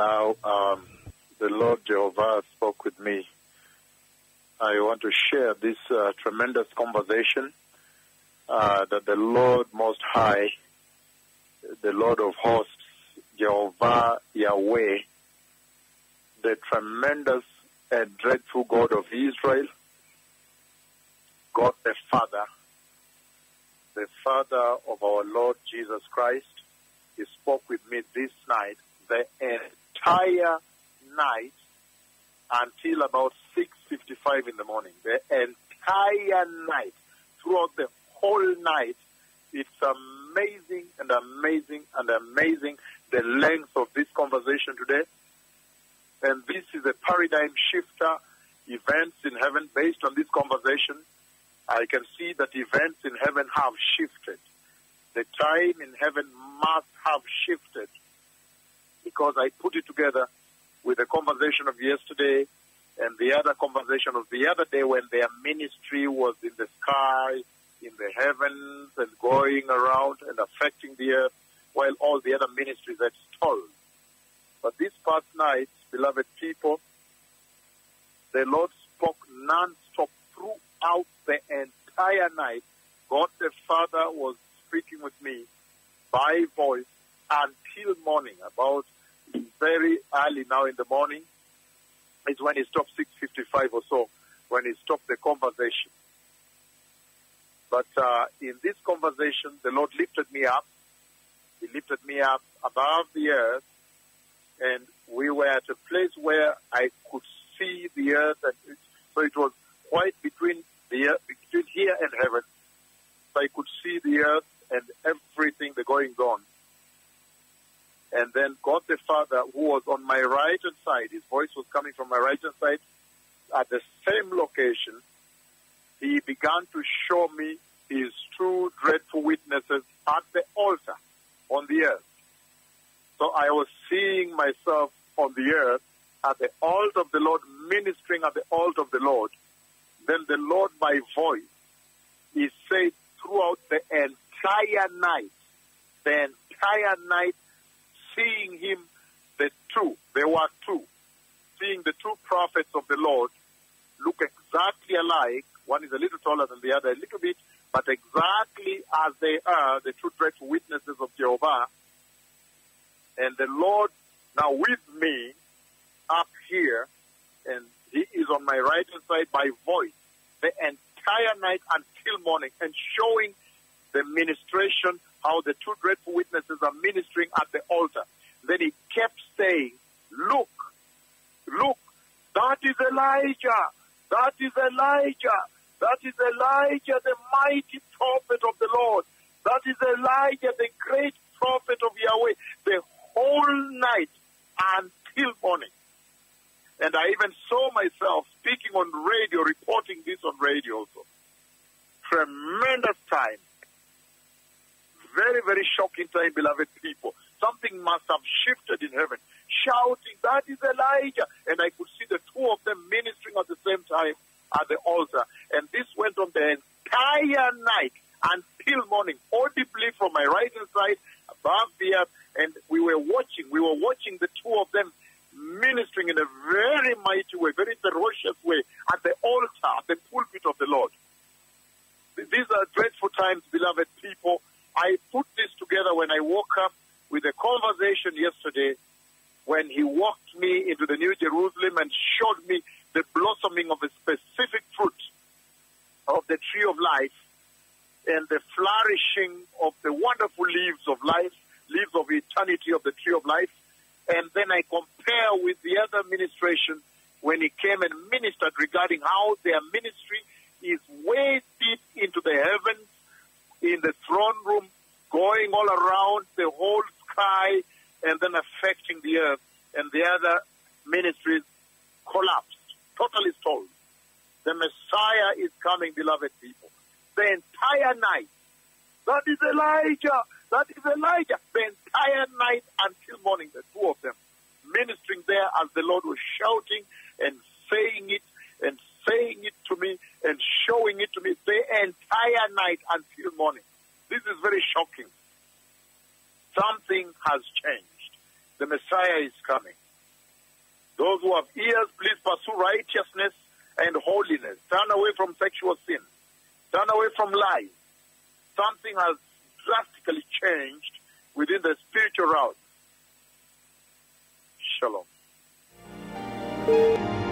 now the Lord Jehovah spoke with me. I want to share this tremendous conversation that the Lord Most High, the Lord of hosts, Jehovah Yahweh, the tremendous and dreadful God of Israel, God the Father of our Lord Jesus Christ, He spoke with me this night, the entire night until about 6:55 in the morning. The entire night, throughout the whole night. It's amazing and amazing and amazing the length of this conversation today. And this is a paradigm shifter, events in heaven based on this conversation. I can see that events in heaven have shifted. The time in heaven must have shifted because I put it together with the conversation of yesterday and the other conversation of the other day when their ministry was in the sky, in the heavens, and going around and affecting the earth, while all the other ministries had stalled. But this past night, beloved people, the Lord spoke non-stop throughout the entire night. God the Father was speaking with me by voice until morning. About very early now in the morning is when he stopped, 6:55 or so, when he stopped the conversation. But in this conversation, the Lord lifted me up. He lifted me up above the earth, and we were at a place where I could see the earth, and so it was quite between the earth, between here and heaven. So I could see the earth and everything, the goings on. And then God the Father, who was on my right hand side, his voice was coming from my right hand side, at the same location, he began to show me his true dreadful witnesses at the altar on the earth. So I was seeing myself on the earth at the altar of the Lord, ministering at the altar of the Lord. Then the Lord, by voice, he said throughout the entire night, seeing him, there were two, seeing the two prophets of the Lord look exactly alike. One is a little taller than the other, a little bit, but exactly as they are, the two dreadful witnesses of Jehovah. And the Lord now with me up here, and he is on my right hand side by voice, the entire night until morning, and showing the ministration, how the two dreadful witnesses are ministering at the altar. Then he kept saying, look, that is Elijah, that is Elijah, that is Elijah, the mighty prophet of the Lord. That is Elijah, the great prophet of Yahweh, the whole night until morning. And I even saw myself speaking on radio, reporting this on radio also. Tremendous time. Very, very shocking time, beloved people. Something must have shifted in heaven. Shouting, that is Elijah. And I could see the two of them ministering at the same time at the altar. And this went on the entire night until morning, audibly from my right hand side, above the earth. And we were watching the two of them ministering in a very mighty way, very ferocious way at the altar, at the pulpit of the Lord. These are dreadful times, beloved people. I put this together when I woke up with a conversation yesterday when he walked me into the New Jerusalem and showed me the blossoming of a specific fruit of the tree of life and the flourishing of the wonderful leaves of life, leaves of eternity of the tree of life. And then I compare with the other ministration when he came and ministered regarding how their ministry is way deep into the heavens, in the throne room, going all around the whole sky, and then affecting the earth. And the other ministries collapsed, totally stalled. The Messiah is coming, beloved people. The entire night. That is Elijah. That is Elijah. The entire night until morning, the two of them ministering there as the Lord was shouting and saying it to me and showing it to me the entire night until morning. This is very shocking. Something has changed. The Messiah is coming. Those who have ears, please pursue righteousness and holiness. Turn away from sexual sin. Turn away from lies. Something has drastically changed within the spiritual realm. Shalom.